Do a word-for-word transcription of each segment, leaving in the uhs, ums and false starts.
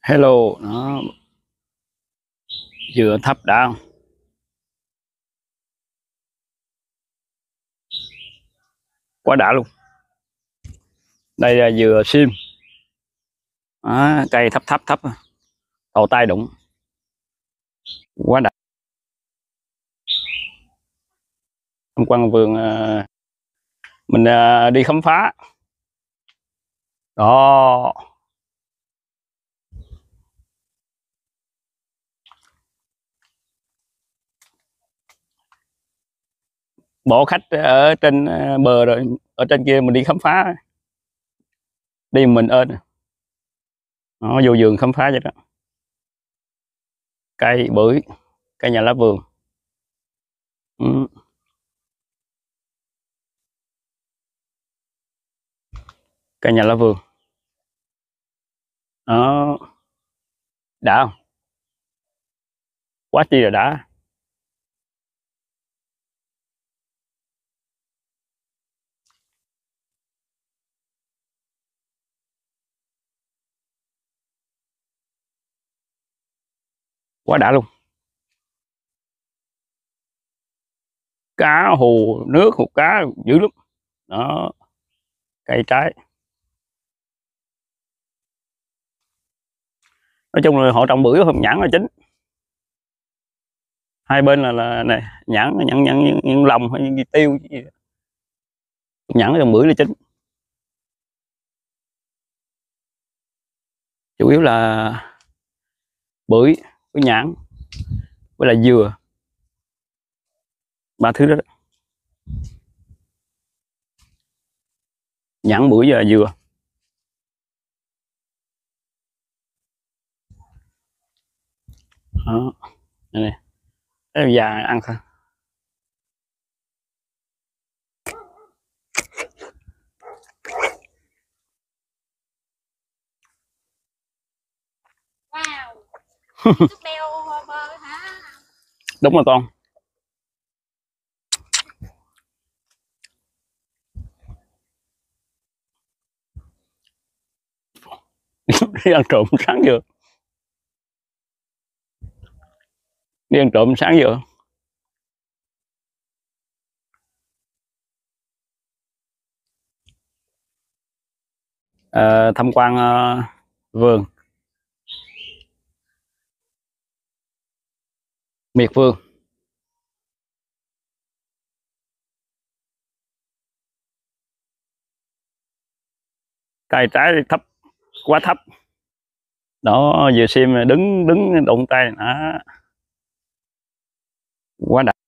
Hello, nó vừa thấp đã không? Quá đã luôn. Đây là dừa sim. Đó, cây thấp thấp thấp, đầu tay đụng. Quá đã. Tham quan vườn à, mình à, đi khám phá. Đó, bộ khách ở trên à, bờ rồi, ở trên kia mình đi khám phá. Đi mình ơn. Nó vô vườn khám phá vậy đó. Cây bưởi, cây nhà lá vườn. Ừ. Cây nhà lá vườn. Đó, đã không? Quá chi là đã. Quá đã luôn. Cá hồ nước, hồ cá dữ lắm. Đó, cây trái. Nói chung là họ trồng bưởi không nhãn là chính. Hai bên là là này nhãn nhãn nhãn, nhãn, nhãn lòng hay nhãn tiêu gì. Nhãn trồng bưởi là chính, chủ yếu là bưởi với nhãn với là dừa, ba thứ đó, đó. Nhãn bưởi và dừa. Đó. Đây này, cái già ăn thôi. Wow. Beo bơ hả? Đúng rồi con. Đi ăn trộm sáng giờ, đi ăn trộm sáng giờ. À, tham quan uh, vườn miệt vườn. Cây trái thấp, quá thấp. Đó, vừa xem đứng đứng đụng tay đó. Quá đặc.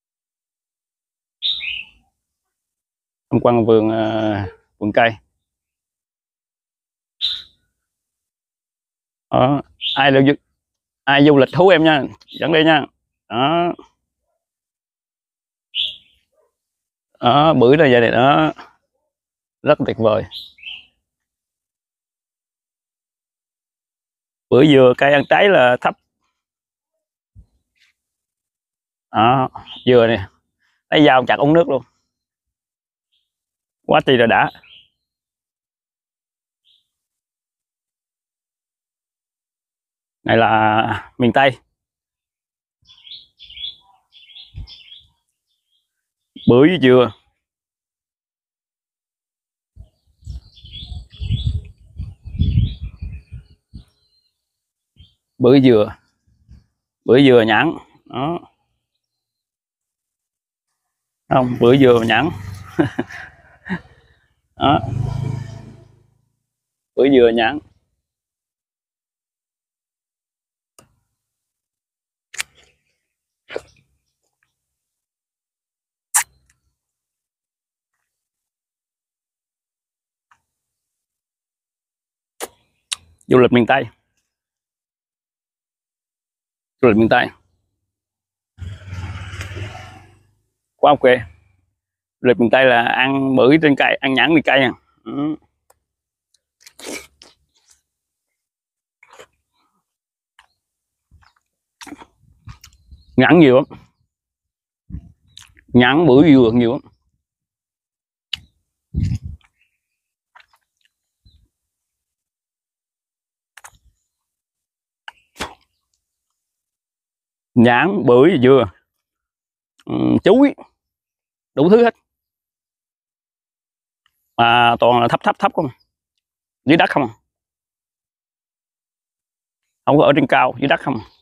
Tham quan vườn uh, vườn cây. Đó. Ai được ai du lịch thú em nha, dẫn đi nha. Đó, đó bưởi là vậy này đó, rất tuyệt vời. Bữa dừa cây ăn trái là thấp. Đó, dừa nè, lấy dao chặt uống nước luôn. Quá chi là đã. Này là miền Tây. Bưởi với dừa. Bưởi dừa, bưởi dừa nhãn. Đó, không, bưởi dừa nhãn. Đó, bưởi dừa nhãn. Du lịch miền Tây, du lịch miền Tây quá ok. Du lịch miền Tây là ăn bưởi trên cây, ăn nhãn trên cây. Ừ. Nhãn nhiều lắm, nhãn bưởi dừa nhiều lắm. nhãn, bưởi, dừa, um, chuối, đủ thứ hết, mà toàn là thấp thấp thấp không, dưới đất không, không có ở trên cao, dưới đất không.